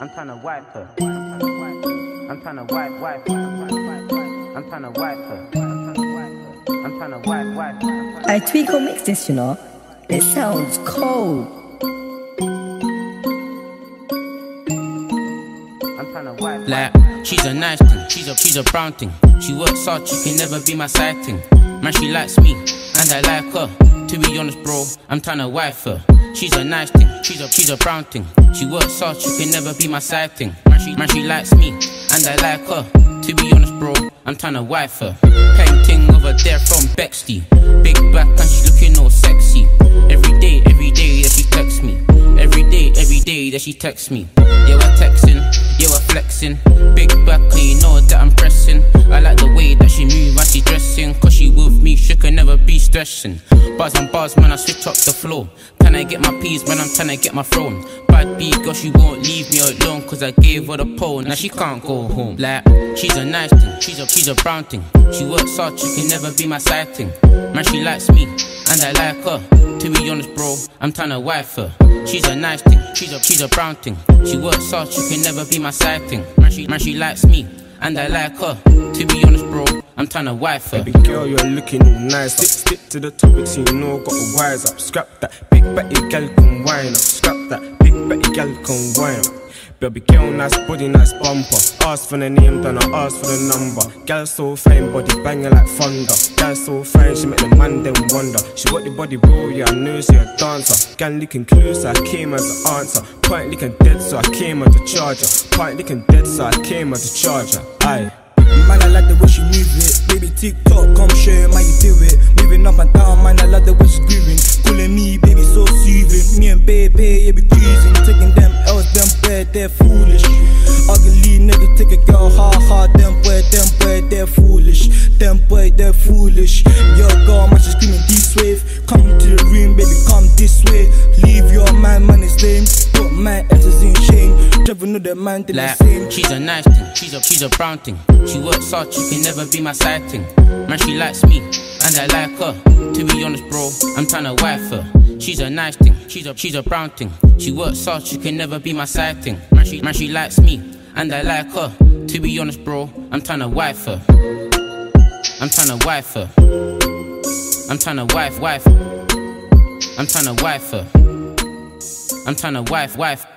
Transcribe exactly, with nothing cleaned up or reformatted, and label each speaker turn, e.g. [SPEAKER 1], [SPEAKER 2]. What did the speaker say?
[SPEAKER 1] I'm tryna wipe her. I'm tryna wipe, wipe. I'm tryna wipe her. I'm tryna wipe, wipe.
[SPEAKER 2] I Tweako mix this, you know. It sounds cold.
[SPEAKER 1] I'm tryna wipe.
[SPEAKER 3] Like, she's a nice thing, she's a, she's a brown thing. She works hard, she can never be my side thing. Man, she likes me, and I like her. To be honest, bro, I'm tryna wife her. She's a nice thing, she's a, she's a brown thing. She works hard, she can never be my side thing. Man, she, man, she likes me, and I like her. To be honest, bro, I'm tryna wife her. Painting over there from Bexley. Big back and she's looking all sexy. Every day, every day that she texts me. Every day, every day that she texts me. Yeah, we're texting, yeah, we're flexing. Big back and you know that I'm pressing. I like the way that she move when she dressing. Cause she with me, she can never be stressing. Bars and bars, man, I switch up the flow. Can I get my peas when I'm trying to get my throne? Bad B, girl, she won't leave me alone. Cause I gave her the pole, now she can't go home. Like, she's a nice thing, she's a, she's a brown thing. She works hard, she can never be my side thing. Man, she likes me, and I like her. To be honest, bro, I'm tryna wife her. She's a nice thing, she's a, she's a brown thing. She works hard, she can never be my side thing. Man, she, man, she likes me, and I like her. To be honest, bro, I'm tryna wife her.
[SPEAKER 4] Baby girl, you're looking all nice. Stick, stick to the topic, so you know gotta wise up. Scrap that big batty gal can wine up. Scrap that big batty gal can wine up. Baby girl, nice body, nice bumper. Ask for the name, then I ask for the number. Gal so fine, body banging like thunder. Gal so fine, she make the man them wonder. She got the body real, yeah, I know she a dancer. Gal licking close, so I came as the answer. Point licking dead, so I came as the charger. Point licking dead, so I came as the charger. Aye.
[SPEAKER 5] Man, I like the way she move it. Baby, TikTok, come show him how you do it. Moving up and down, man, I like the way she's grooving. Calling me, baby, so soothing. Me and baby, yeah, be cruising. Taking them L's, them boy, they're foolish. Ugly nigga, take a girl, ha ha. Them boy, them boy, they're foolish. Them boy, they're foolish. Yo, girl, man, she's screaming this wave. Come to the room, baby, come this way. Leave your man, man, is lame. Put my exes in shame. Never know that man, they're
[SPEAKER 3] like,
[SPEAKER 5] the same.
[SPEAKER 3] she's a nice thing, she's a, she's a brown thing. She works hard, she can never be my side thing. Man, she likes me, and I like her. To be honest, bro, I'm tryna wife her. She's a nice thing, she's a, she's a brown thing. She works hard, she can never be my side thing. Man, she, man, she likes me, and I like her. To be honest, bro, I'm tryna wife her. I'm tryna wife her. I'm tryna wife, wife. I'm tryna wife her. I'm tryna wife, wife.